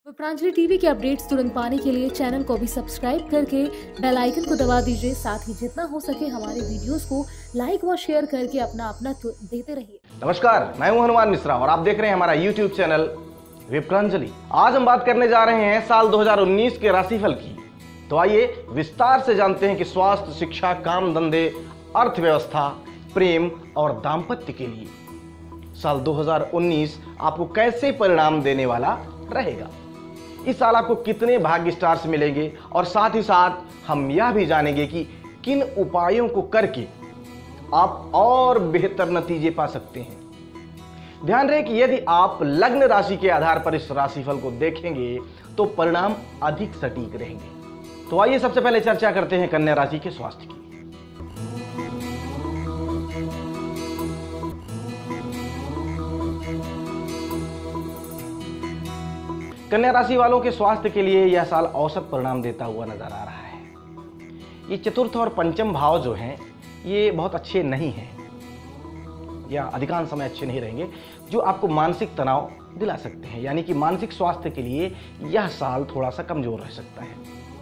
विप्रांजलि TV के updates तुरंत पाने के लिए चैनल को भी सब्सक्राइब करके बेल आइकन को दबा दीजिए। साथ ही जितना हो सके हमारे वीडियोस को लाइक व शेयर करके अपना देते रहिए। नमस्कार, मैं हूं हनुमान मिश्रा और आप देख रहे हैं हमारा यूट्यूब चैनल विप्रांजलि। आज हम बात करने जा रहे हैं साल 2019 के राशिफल की। तो आइए विस्तार से जानते हैं कि स्वास्थ्य, शिक्षा, काम धंधे, अर्थव्यवस्था, प्रेम और दाम्पत्य के लिए साल 2019 आपको कैसे परिणाम देने वाला रहेगा। इस साल आपको कितने भाग्य स्टार्स मिलेंगे और साथ ही साथ हम यह भी जानेंगे कि किन उपायों को करके आप और बेहतर नतीजे पा सकते हैं। ध्यान रहे कि यदि आप लग्न राशि के आधार पर इस राशिफल को देखेंगे तो परिणाम अधिक सटीक रहेंगे। तो आइए सबसे पहले चर्चा करते हैं कन्या राशि के स्वास्थ्य की। कन्या राशि वालों के स्वास्थ्य के लिए यह साल औसत परिणाम देता हुआ नजर आ रहा है। ये चतुर्थ और पंचम भाव जो हैं ये बहुत अच्छे नहीं हैं या अधिकांश समय अच्छे नहीं रहेंगे, जो आपको मानसिक तनाव दिला सकते हैं। यानी कि मानसिक स्वास्थ्य के लिए यह साल थोड़ा सा कमजोर रह सकता है।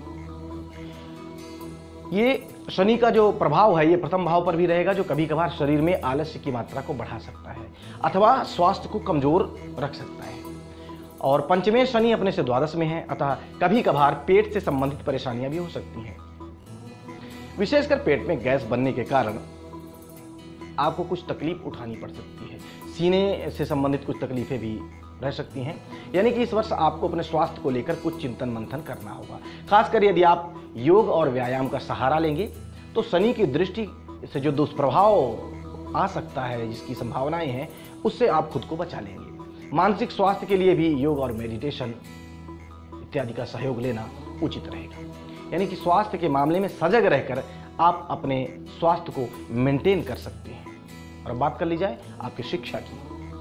ये शनि का जो प्रभाव है ये प्रथम भाव पर भी रहेगा, जो कभी कभार शरीर में आलस्य की मात्रा को बढ़ा सकता है अथवा स्वास्थ्य को कमजोर रख सकता है। और पंचमें शनि अपने से द्वादश में है, अतः कभी कभार पेट से संबंधित परेशानियां भी हो सकती हैं। विशेषकर पेट में गैस बनने के कारण आपको कुछ तकलीफ उठानी पड़ सकती है। सीने से संबंधित कुछ तकलीफें भी रह सकती हैं। यानी कि इस वर्ष आपको अपने स्वास्थ्य को लेकर कुछ चिंतन मंथन करना होगा। खासकर यदि आप योग और व्यायाम का सहारा लेंगे तो शनि की दृष्टि से जो दुष्प्रभाव आ सकता है, जिसकी संभावनाएं हैं, उससे आप खुद को बचा लेंगे। मानसिक स्वास्थ्य के लिए भी योग और मेडिटेशन इत्यादि का सहयोग लेना उचित रहेगा। यानी कि स्वास्थ्य के मामले में सजग रहकर आप अपने स्वास्थ्य को मेंटेन कर सकते हैं। और अब बात कर ली जाए आपकी शिक्षा की।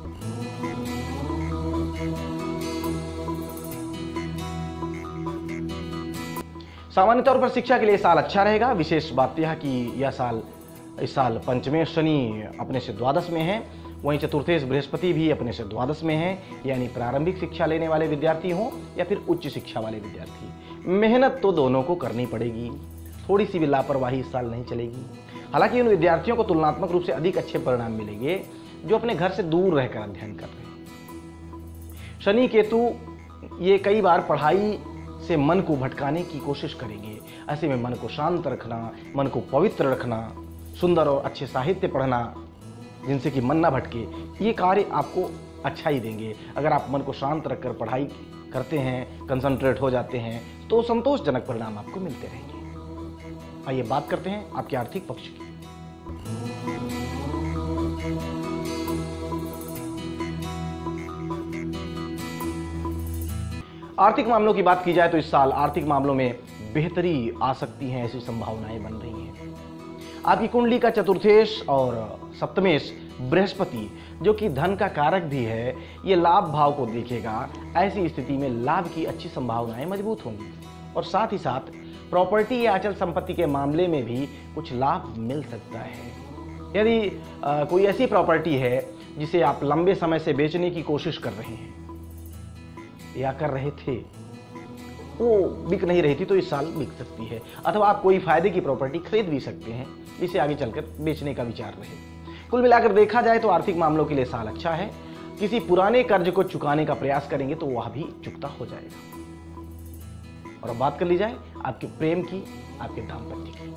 सामान्य तौर पर शिक्षा के लिए साल अच्छा रहेगा। विशेष बात यह कि इस साल पंचमें शनि अपने से द्वादश में है, वहीं चतुर्थेश बृहस्पति भी अपने से द्वादश में है। यानी प्रारंभिक शिक्षा लेने वाले विद्यार्थी हों या फिर उच्च शिक्षा वाले विद्यार्थी, मेहनत तो दोनों को करनी पड़ेगी। थोड़ी सी भी लापरवाही इस साल नहीं चलेगी। हालांकि उन विद्यार्थियों को तुलनात्मक रूप से अधिक अच्छे परिणाम मिलेंगे जो अपने घर से दूर रहकर अध्ययन कर रहे हैं। शनि केतु ये कई बार पढ़ाई से मन को भटकाने की कोशिश करेंगे। ऐसे में मन को शांत रखना, मन को पवित्र रखना, सुंदर और अच्छे साहित्य पढ़ना जिनसे कि मन ना भटके, ये कार्य आपको अच्छा ही देंगे। अगर आप मन को शांत रखकर पढ़ाई करते हैं, कंसंट्रेट हो जाते हैं, तो संतोषजनक परिणाम आपको मिलते रहेंगे। आइए बात करते हैं आपके आर्थिक पक्ष की। आर्थिक मामलों की बात की जाए तो इस साल आर्थिक मामलों में बेहतरी आ सकती है, ऐसी संभावनाएं बन रही हैं। आपकी कुंडली का चतुर्थेश और सप्तमेश बृहस्पति, जो कि धन का कारक भी है, ये लाभ भाव को देखेगा। ऐसी स्थिति में लाभ की अच्छी संभावनाएं मजबूत होंगी और साथ ही साथ प्रॉपर्टी या अचल संपत्ति के मामले में भी कुछ लाभ मिल सकता है। यदि कोई ऐसी प्रॉपर्टी है जिसे आप लंबे समय से बेचने की कोशिश कर रहे हैं या कर रहे थे, वो बिक नहीं रही थी, तो इस साल बिक सकती है। अथवा आप कोई फायदे की प्रॉपर्टी खरीद भी सकते हैं जिसे आगे चलकर बेचने का विचार रहे। कुल मिलाकर देखा जाए तो आर्थिक मामलों के लिए साल अच्छा है। किसी पुराने कर्ज को चुकाने का प्रयास करेंगे तो वह भी चुकता हो जाएगा। और अब बात कर ली जाए आपके प्रेम की, आपके दाम्पत्य की।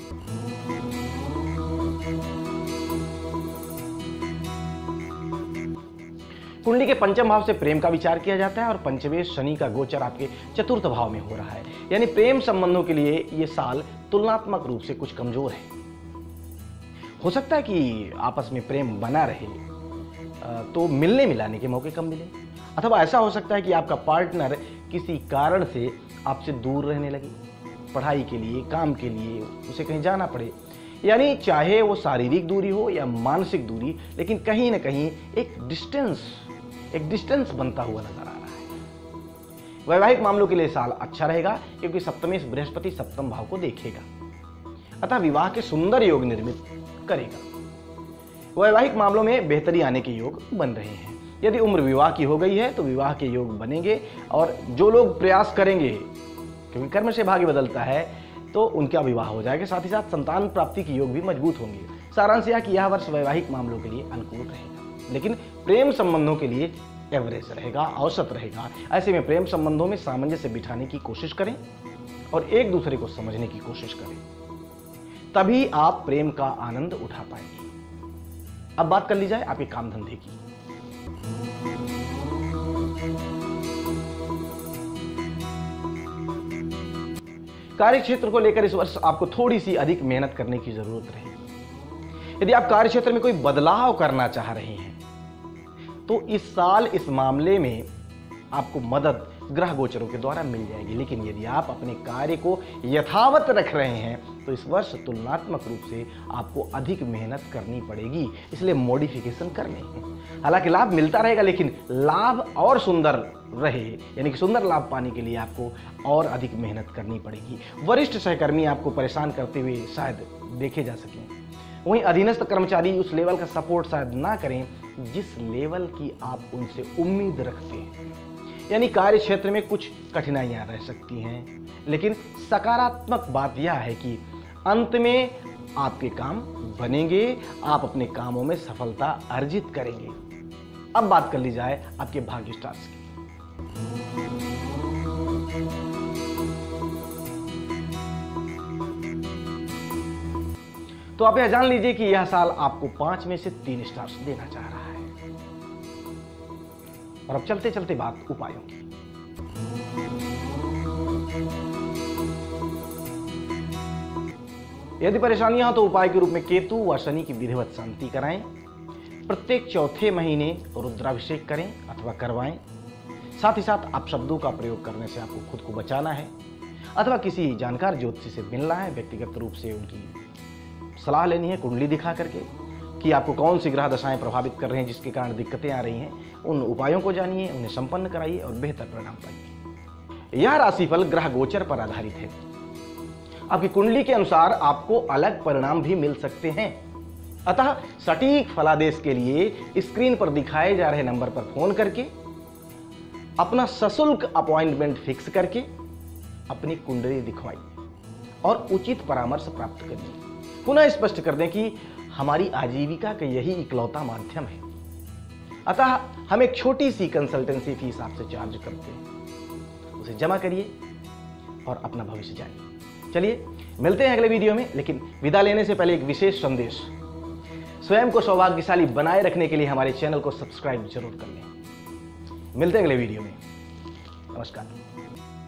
कुंडली के पंचम भाव से प्रेम का विचार किया जाता है और पंचमेश शनि का गोचर आपके चतुर्थ भाव में हो रहा है। यानी प्रेम संबंधों के लिए यह साल तुलनात्मक रूप से कुछ कमजोर है। हो सकता है कि आपस में प्रेम बना रहे तो मिलने मिलाने के मौके कम मिले, अथवा ऐसा हो सकता है कि आपका पार्टनर किसी कारण से आपसे दूर रहने लगे, पढ़ाई के लिए, काम के लिए उसे कहीं जाना पड़े। यानी चाहे वो शारीरिक दूरी हो या मानसिक दूरी, लेकिन कहीं ना कहीं एक डिस्टेंस बनता हुआ नजर आ रहा है। वैवाहिक मामलों के लिए साल अच्छा रहेगा क्योंकि सप्तमेश बृहस्पति सप्तम भाव को देखेगा, अतः विवाह के सुंदर योग निर्मित करेगा। वैवाहिक मामलों में बेहतरी आने के योग बन रहे हैं। यदि उम्र विवाह की हो गई है तो विवाह के योग बनेंगे, और जो लोग प्रयास करेंगे, क्योंकि कर्म से भाग्य बदलता है, तो उनका विवाह हो जाएगा। साथ ही साथ संतान प्राप्ति के योग भी मजबूत होंगे। सारांश यह कि यह वर्ष वैवाहिक मामलों के लिए अनुकूल रहेगा, लेकिन प्रेम संबंधों के लिए एवरेज रहेगा, औसत रहेगा। ऐसे में प्रेम संबंधों में सामंजस्य बिठाने की कोशिश करें और एक दूसरे को समझने की कोशिश करें, तभी आप प्रेम का आनंद उठा पाएंगे। अब बात कर ली जाए आपके काम धंधे की। कार्य क्षेत्र को लेकर इस वर्ष आपको थोड़ी सी अधिक मेहनत करने की जरूरत रहेगी। यदि आप कार्य क्षेत्र में कोई बदलाव करना चाह रहे हैं तो इस साल इस मामले में आपको मदद ग्रह गोचरों के द्वारा मिल जाएगी। लेकिन यदि आप अपने कार्य को यथावत रख रहे हैं तो इस वर्ष तुलनात्मक रूप से आपको अधिक मेहनत करनी पड़ेगी, इसलिए मॉडिफिकेशन करने हैं। हालांकि लाभ मिलता रहेगा, लेकिन लाभ और सुंदर रहे, यानी कि सुंदर लाभ पाने के लिए आपको और अधिक मेहनत करनी पड़ेगी। वरिष्ठ सहकर्मी आपको परेशान करते हुए शायद देखे जा सकें, वहीं अधीनस्थ कर्मचारी उस लेवल का सपोर्ट शायद ना करें जिस लेवल की आप उनसे उम्मीद रखते हैं। यानी कार्य क्षेत्र में कुछ कठिनाइयां रह सकती हैं, लेकिन सकारात्मक बात यह है कि अंत में आपके काम बनेंगे, आप अपने कामों में सफलता अर्जित करेंगे। अब बात कर ली जाए आपके भाग्य स्टार्स की। तो आप यह जान लीजिए कि यह साल आपको 5 में से 3 स्टार्स देना चाह रहा है। और अब चलते चलते बात उपायों की। यदि परेशानियां हो तो उपाय के रूप में केतु व शनि की विधिवत शांति कराएं। प्रत्येक चौथे महीने रुद्राभिषेक करें अथवा करवाएं। साथ ही साथ आप शब्दों का प्रयोग करने से आपको खुद को बचाना है, अथवा किसी जानकार ज्योतिषी से मिलना है, व्यक्तिगत रूप से उनकी सलाह लेनी है, कुंडली दिखा करके कि आपको कौन सी ग्रह दशाएं प्रभावित कर रहे हैं जिसके कारण दिक्कतें आ रही हैं। उन उपायों को जानिए, उन्हें संपन्न कराइए और बेहतर परिणाम पाइए। यह राशिफल ग्रह गोचर पर आधारित है। आपकी कुंडली के अनुसार आपको अलग परिणाम भी मिल सकते हैं। अतः सटीक फलादेश के लिए स्क्रीन पर दिखाए जा रहे नंबर पर फोन करके अपना सशुल्क अपॉइंटमेंट फिक्स करके अपनी कुंडली दिखवाइए और उचित परामर्श प्राप्त करिए। पुनः स्पष्ट कर दें कि हमारी आजीविका का यही इकलौता माध्यम है, अतः हम एक छोटी सी कंसल्टेंसी फीस आपसे चार्ज करते हैं। उसे जमा करिए और अपना भविष्य जानिए। चलिए मिलते हैं अगले वीडियो में, लेकिन विदा लेने से पहले एक विशेष संदेश। स्वयं को सौभाग्यशाली बनाए रखने के लिए हमारे चैनल को सब्सक्राइब जरूर कर लें। मिलते हैं अगले वीडियो में। नमस्कार।